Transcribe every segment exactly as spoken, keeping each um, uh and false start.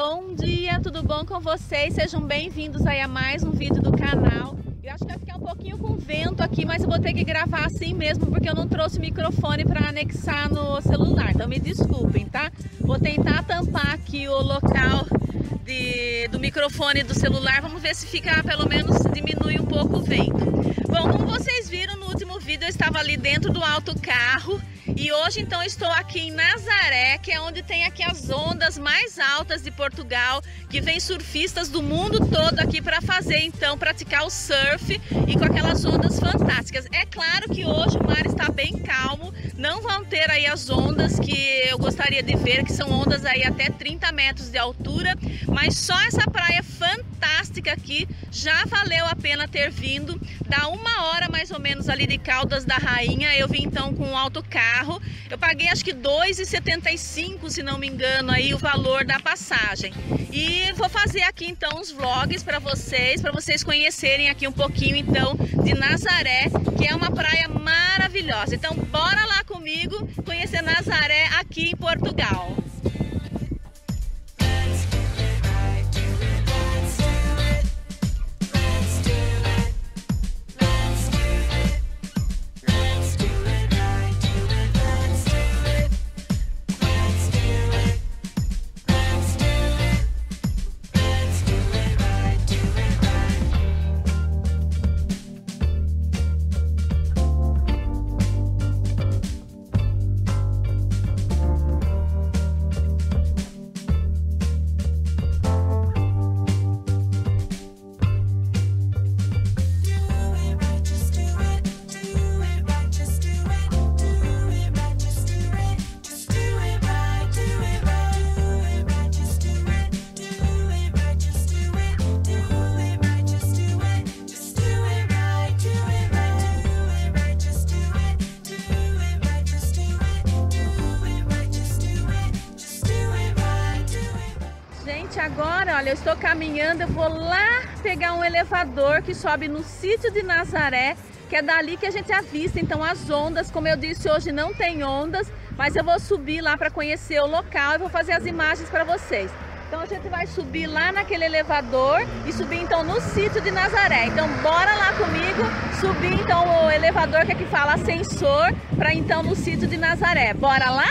bom dia, tudo bom com vocês? Sejam bem-vindos aí a mais um vídeo do canal. Eu acho que vai ficar um pouquinho com vento aqui, mas eu vou ter que gravar assim mesmo, porque eu não trouxe o microfone para anexar no celular, então me desculpem, tá? Vou tentar tampar aqui o local de, do microfone do celular, vamos ver se fica, pelo menos diminui um pouco o vento. Bom, como vocês viram no último vídeo, eu estava ali dentro do autocarro. E hoje então estou aqui em Nazaré, que é onde tem aqui as ondas mais altas de Portugal, que vem surfistas do mundo todo aqui para fazer então, praticar o surf e com aquelas ondas fantásticas. É claro que hoje o mar está bem calmo, não vão ter aí as ondas que eu gostaria de ver, que são ondas aí até trinta metros de altura, mas só essa praia fantástica aqui já valeu a pena ter vindo. Dá uma hora mais ou menos ali de Caldas da Rainha, eu vim então com um autocarro. Eu paguei acho que dois reais e setenta e cinco centavos, se não me engano, aí o valor da passagem. E vou fazer aqui então uns vlogs para vocês, para vocês conhecerem aqui um pouquinho então de Nazaré, que é uma praia maravilhosa. Então bora lá comigo conhecer Nazaré aqui em Portugal. Agora, olha, eu estou caminhando, eu vou lá pegar um elevador que sobe no sítio de Nazaré, que é dali que a gente avista então as ondas. Como eu disse, hoje não tem ondas, mas eu vou subir lá para conhecer o local e vou fazer as imagens para vocês. Então a gente vai subir lá naquele elevador e subir então no sítio de Nazaré. Então bora lá comigo subir então o elevador que aqui fala ascensor para então no sítio de Nazaré. Bora lá?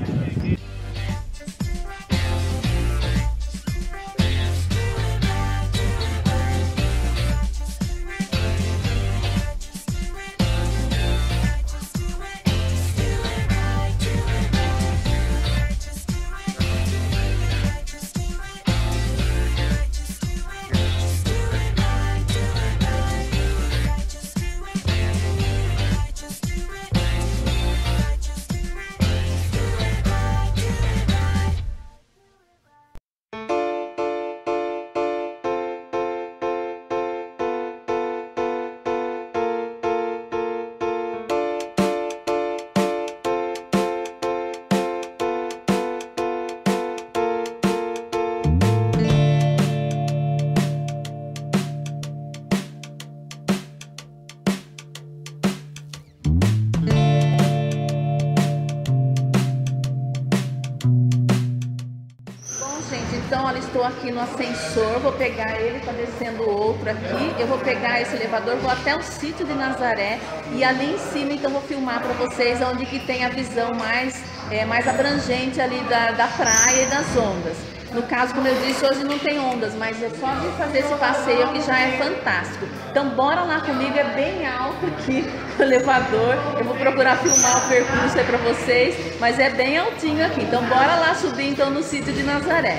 Então, olha, estou aqui no ascensor, vou pegar ele, tá descendo outro aqui. Eu vou pegar esse elevador, vou até o sítio de Nazaré e ali em cima, então, vou filmar para vocês onde que tem a visão mais, é, mais abrangente ali da, da praia e das ondas. No caso, como eu disse, hoje não tem ondas, mas é só de fazer esse passeio que já é fantástico. Então, bora lá comigo, é bem alto aqui o elevador. Eu vou procurar filmar o percurso aí para vocês, mas é bem altinho aqui. Então, bora lá subir então no sítio de Nazaré.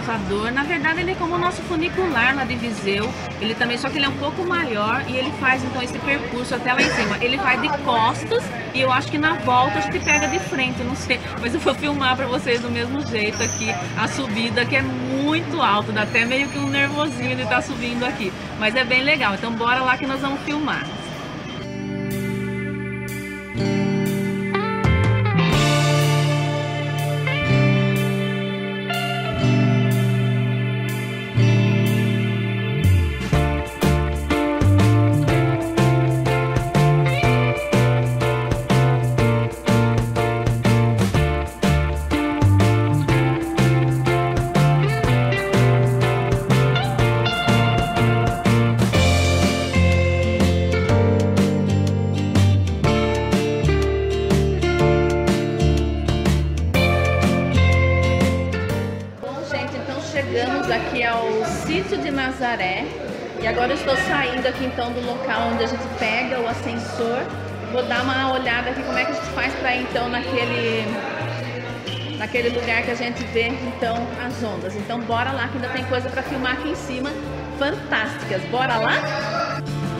elevador. Na verdade ele é como o nosso funicular lá de Viseu. Ele também, só que ele é um pouco maior e ele faz então esse percurso até lá em cima. Ele vai de costas e eu acho que na volta a gente pega de frente, não sei. Mas eu vou filmar pra vocês do mesmo jeito aqui a subida, que é muito alto, dá até meio que um nervosinho de estar subindo aqui. Mas é bem legal, então bora lá que nós vamos filmar. Chegamos aqui ao sítio de Nazaré e agora eu estou saindo aqui então do local onde a gente pega o ascensor. Vou dar uma olhada aqui como é que a gente faz para ir então naquele, naquele lugar que a gente vê então as ondas. Então bora lá que ainda tem coisa para filmar aqui em cima, fantásticas. Bora lá?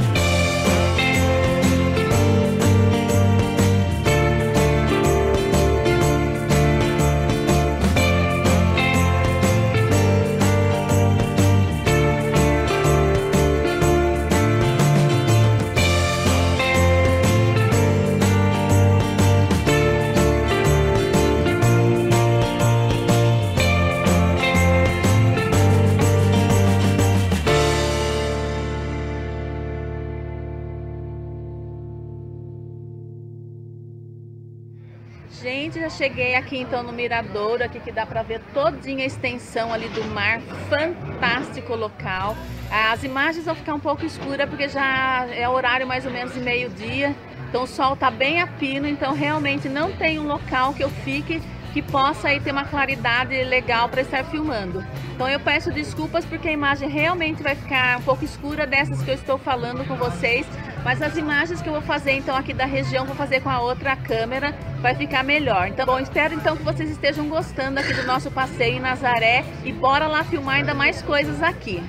Gente, já cheguei aqui então no Miradouro, aqui que dá pra ver todinha a extensão ali do mar, fantástico local. As imagens vão ficar um pouco escuras porque já é horário mais ou menos de meio-dia, então o sol tá bem a pino, então realmente não tem um local que eu fique que possa aí ter uma claridade legal para estar filmando. Então eu peço desculpas porque a imagem realmente vai ficar um pouco escura dessas que eu estou falando com vocês, mas as imagens que eu vou fazer então aqui da região, vou fazer com a outra câmera, vai ficar melhor. Então, bom, espero então que vocês estejam gostando aqui do nosso passeio em Nazaré e bora lá filmar ainda mais coisas aqui.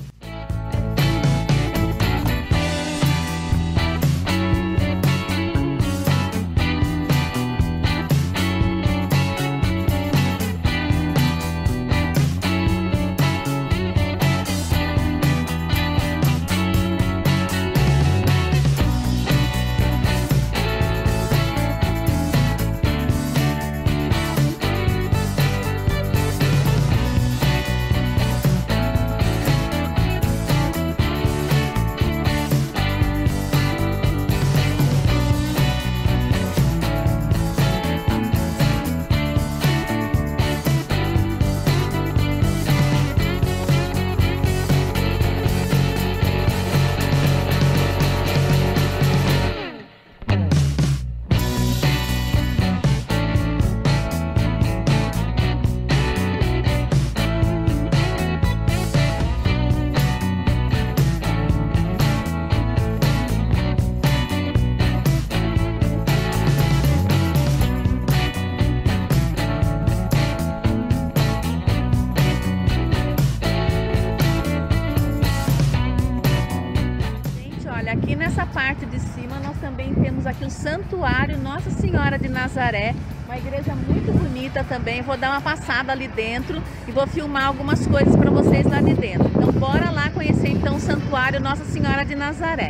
Aqui nessa parte de cima nós também temos aqui o Santuário Nossa Senhora de Nazaré, uma igreja muito bonita também. Vou dar uma passada ali dentro e vou filmar algumas coisas para vocês lá de dentro. Então bora lá conhecer então o Santuário Nossa Senhora de Nazaré.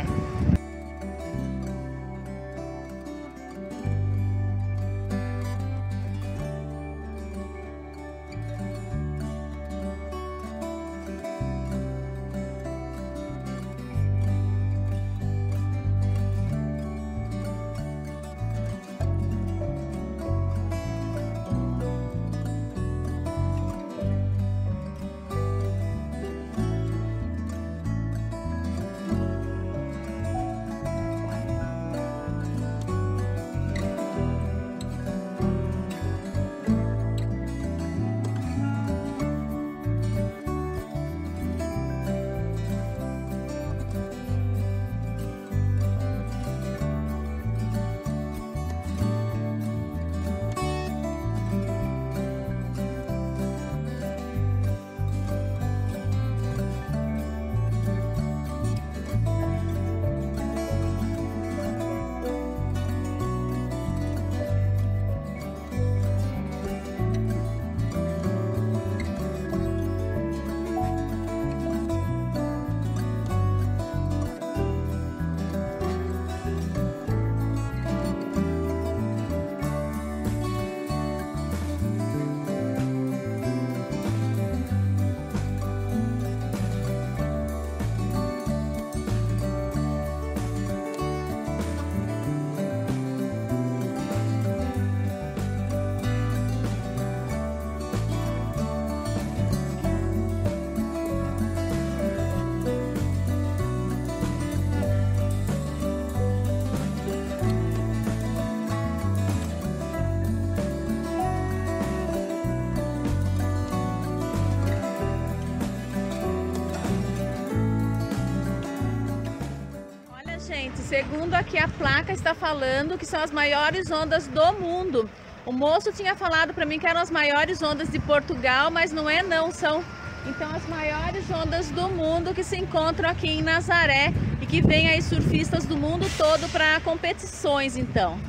Gente, segundo aqui a placa está falando que são as maiores ondas do mundo. O moço tinha falado para mim que eram as maiores ondas de Portugal, mas não é não, são então as maiores ondas do mundo que se encontram aqui em Nazaré e que vem aí surfistas do mundo todo para competições então.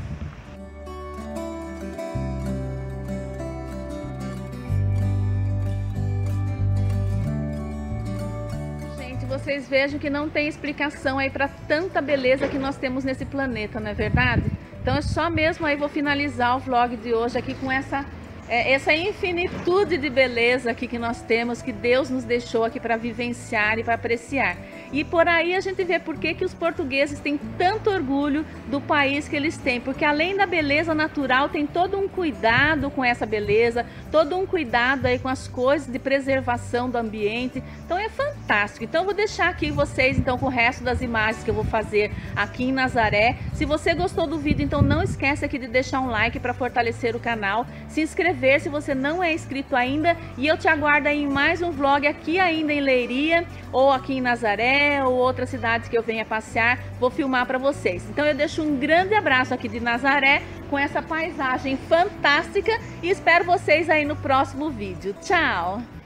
Gente, vocês vejam que não tem explicação aí para tanta beleza que nós temos nesse planeta, não é verdade? Então é só mesmo aí, vou finalizar o vlog de hoje aqui com essa, é, essa infinitude de beleza aqui que nós temos, que Deus nos deixou aqui para vivenciar e para apreciar. E por aí a gente vê por que que os portugueses têm tanto orgulho do país que eles têm, porque além da beleza natural, tem todo um cuidado com essa beleza, todo um cuidado aí com as coisas de preservação do ambiente. Então é fantástico. Então eu vou deixar aqui vocês então com o resto das imagens que eu vou fazer aqui em Nazaré. Se você gostou do vídeo, então não esquece aqui de deixar um like para fortalecer o canal, se inscrever se você não é inscrito ainda, e eu te aguardo aí em mais um vlog aqui ainda em Leiria ou aqui em Nazaré ou outras cidades que eu venha passear, vou filmar para vocês. Então eu deixo um grande abraço aqui de Nazaré com essa paisagem fantástica e espero vocês aí no próximo vídeo. Tchau!